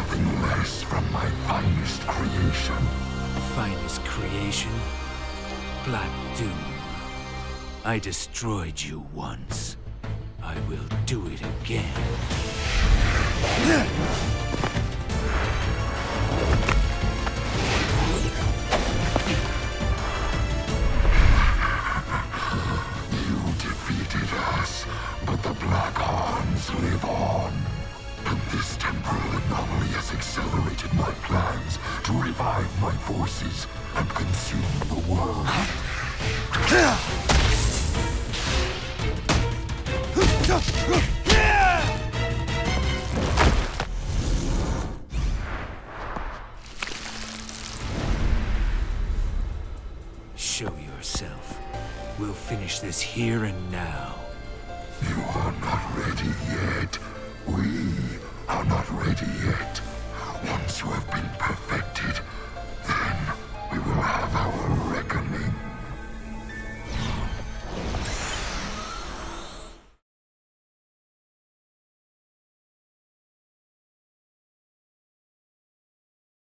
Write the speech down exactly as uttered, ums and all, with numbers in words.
nothing less from my finest creation. Finest creation? Black Doom. I destroyed you once. I will do it again. You defeated us, but the Black Arms live on. And this temporal anomaly has accelerated my plans to revive my forces and consume the world. Show yourself. We'll finish this here and now. You are not ready yet. We are not ready yet. Once you have been perfected,